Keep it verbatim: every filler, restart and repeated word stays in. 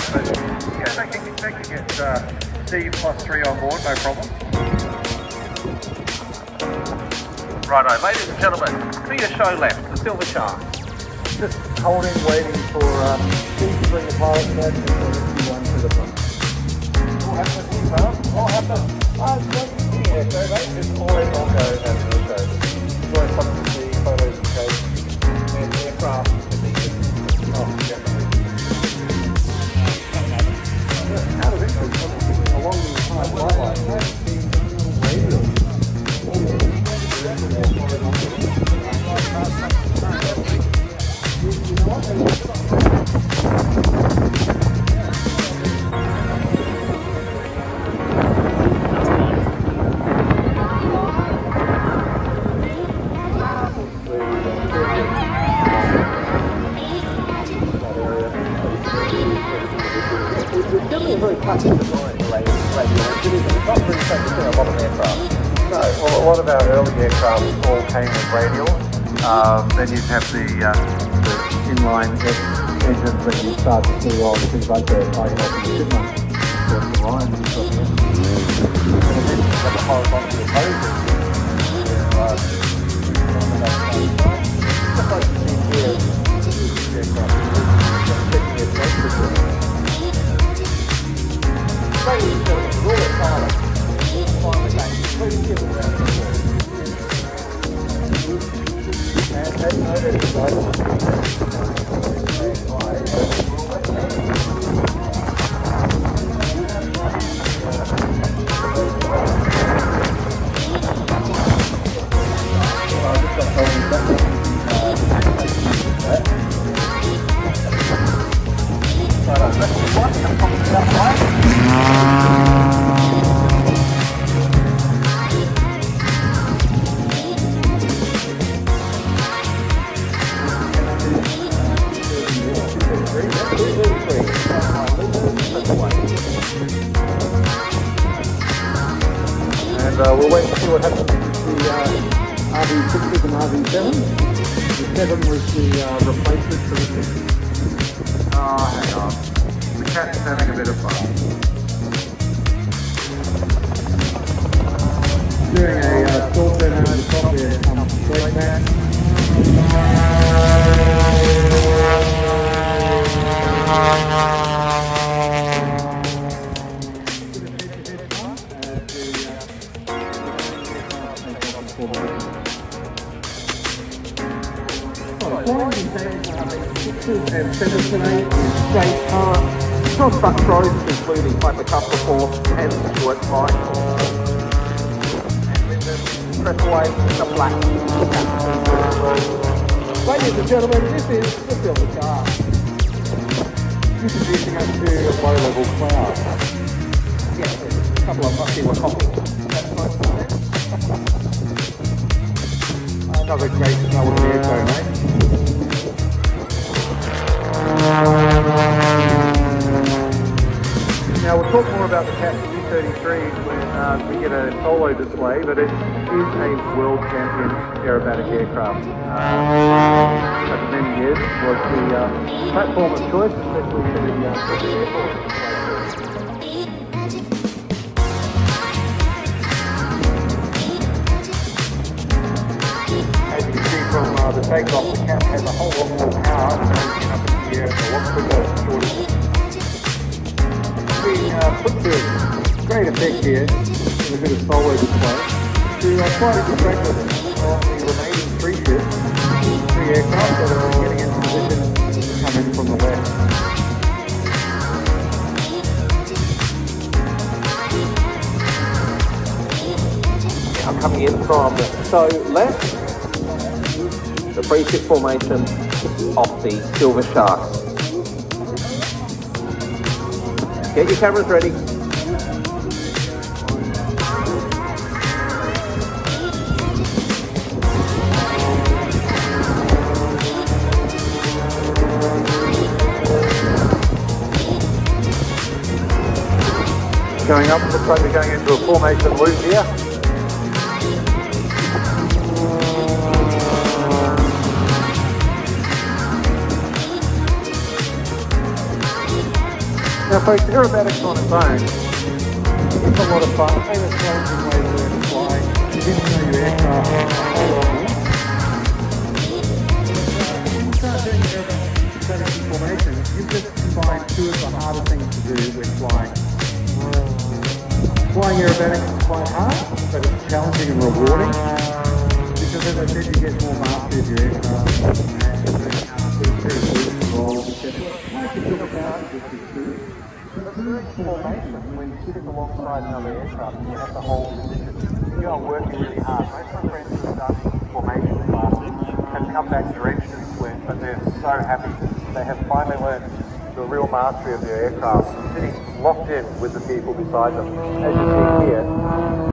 but yeah, they can, they can get uh, Steve plus three on board, no problem. Righto, ladies and gentlemen, clear show left, the Silver Shark. Just holding, waiting for uh, Steve to bring the pilot back and we'll rescue one to the front. What happened with you, Carl? What happened? Uh, it's yeah, so mate, just all in one go and no show. It's always fun to see photos and shows. And aircraft can be just, oh, definitely. Out of interest, along the entire flight line, I haven't seen radio. A lot of our early aircraft all came with radial. Um, then you'd have the, uh, the inline engines that you start to see on things like the Tiger and the Chipmunk, the Lion and stuff. And then you have the horizontal opposing. Just like you see here, aircraft. Ladies and gentlemen, with all their pilots, finally came. Please give them a round of applause. And as noted, it's like And uh, we'll wait and see what happens with the uh, R V sixes and R V sevens. The seven was the uh, replacement for the six. Oh, hang on. The cat's having a bit of fun. Doing a uh, stall turn over the top there, um, straight back. And seven today is straight car, cross-buck throws including hypercuff before and short line. And then press away in the black. Ladies and gentlemen, this is the Silver Shark. Introducing us to a low-level cloud. Yes, a couple of us here were coughing. Another great snow airco, mate. Now we'll talk more about the Cat U thirty-three when uh, we get a solo display, but it is a world champion aerobatic aircraft. Uh, over many years was the uh, platform of choice, especially for the, uh, for the airport. As you can see from uh, the takeoff, the Cat has a whole lot more power than up in the air, so what's quicker, shorter. Being uh, put to great effect here in a bit of solo display to uh, quite a good record on the remaining three ships, three aircraft that are getting into position coming from the left. Now coming in from so left, the three ship formation of the Silver Sharks. Get your cameras ready. Going up, looks like we're going into a formation loop here. Now folks, aerobatics on its own, it's a lot of fun. And it's challenging way to learn to fly. You didn't know your aircraft. When you start doing aerobatic formation, you just find two of the harder things to do with flying. Flying aerobatics is quite hard, but it's challenging and rewarding. Because as I said, you get more mastery of your aircraft and formation, when you sit alongside another aircraft and you have to hold position, you are working really hard. Most of my friends who have done formation classes have come back drenched in sweat, but they're so happy. They have finally learned the real mastery of their aircraft, sitting locked in with the people beside them. As you see here,